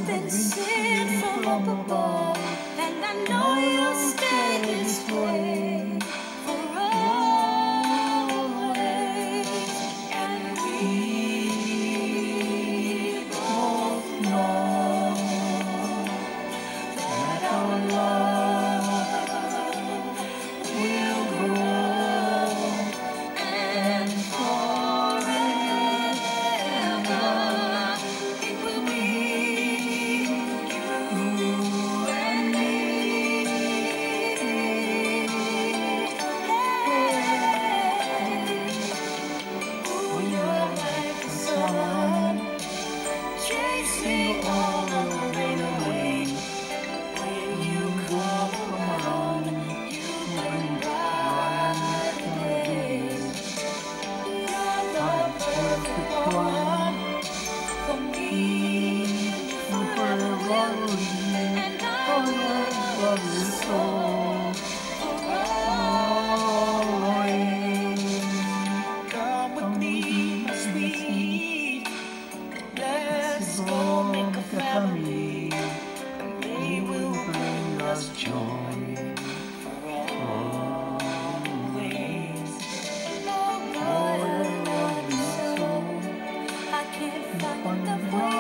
been sent from up above, and I know you'll stay this way for always. And we both know that our love will grow and forever it will be you and me. Oh, you're like the sun, chasing all the rain away. When you come around, you bring bright rays. You're the perfect one for me, forever, and I will love you so for always. Come with me, my sweet. Let's go make a family, and they will bring us joy for always. Oh, I love you so, I can't find the words